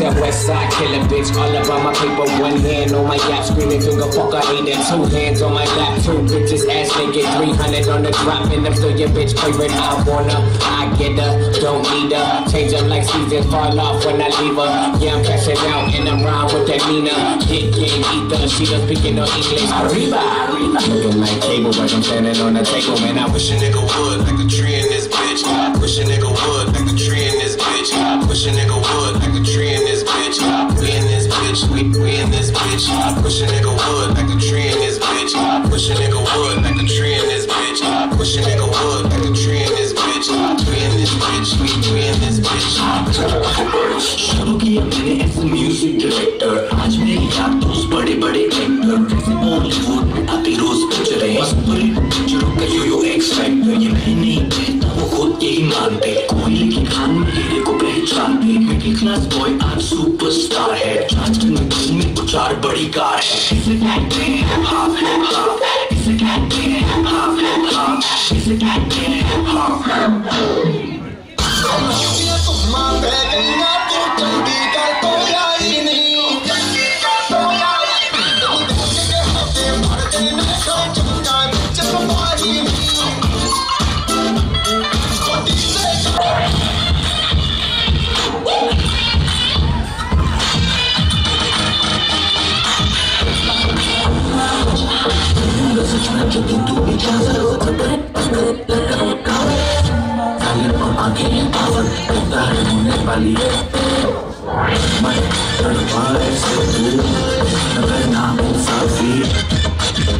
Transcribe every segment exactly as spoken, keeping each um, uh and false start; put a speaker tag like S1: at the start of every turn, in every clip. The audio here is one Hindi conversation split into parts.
S1: that west side killer bitch. All about my paper, one hand on my yacht, screaming finger fuck, I hate that. Two hands on my lap, two bitches ass naked, three hundred on the drop, and I'm still your bitch favorite. I wanna, I get her, don't need her. Change up like seasons, fall off when I leave her. Yeah, I'm cashing out and I'm round with that Nina. Hit game ether, she done speaking on English. Arriba, arriba. Looking like cable, but I'm standing on the table, man. I wish a nigga would, like a tree in this bitch. Wish a nigga would, like a tree in this bitch. Wish a nigga would, like a tree in this bitch. We in this bitch, we, we in this bitch. Wish a nigga would, like a tree in this bitch. Wish a nigga would, like a tree in this bitch. Wish a nigga would, like a tree in this bitch. We in this bitch, we, we in this bitch.
S2: शुरू किया मैंने एज ए म्यूजिक डायरेक्टर, आज मेरी याद दोस्त बड़े बड़े एक्टर, जैसे बॉलीवुड में आती रोज पिक्चरें, बस बड़े पिक्चरों का यो यो एक्स फैक्टर। ये मैं नहीं कहता, वो खुद यही मानते, कोयले की खान में हीरे को पहचानते। मिडिल क्लास बॉय आज सुपरस्टार है, आजकल में दिल में तो चार बड़ी कार है। इसे कहते हैं हाँ हाँ, इसे कहते हैं हाँ हाँ, इसे कहते हैं हाँ।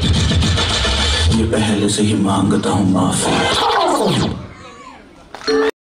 S2: ये पहले से ही मांगता हूँ माफी।